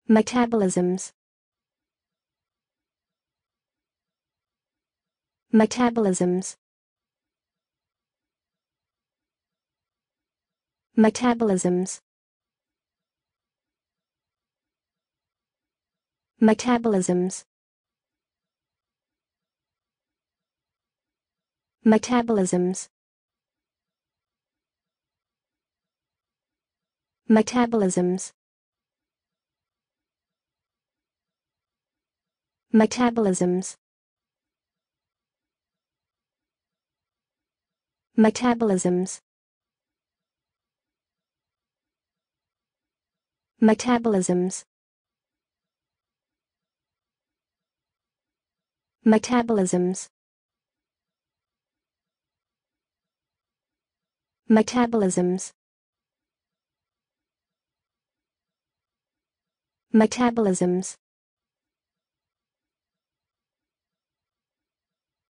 Metabolisms. Metabolisms. Metabolisms. Metabolisms. Metabolisms. Metabolisms. Metabolisms. Metabolisms. Metabolisms. Metabolisms. Metabolisms. Metabolisms.